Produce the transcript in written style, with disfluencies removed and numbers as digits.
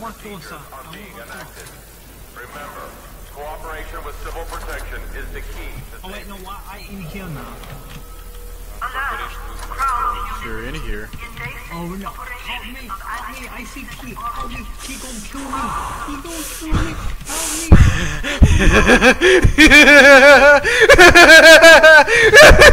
procedures are being enacted. Remember, cooperation with civil protection is the key to Oh wait, no, why I in here now? You're in here. Oh no, help me, I see Key, help me, he gon' kill me, he gon' kill me, help me.